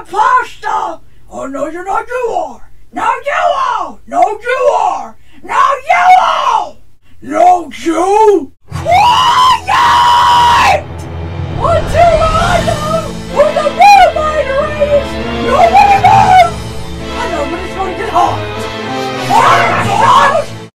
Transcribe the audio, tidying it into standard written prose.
Imposter! Oh no, you're not, you are! No, you are! No, you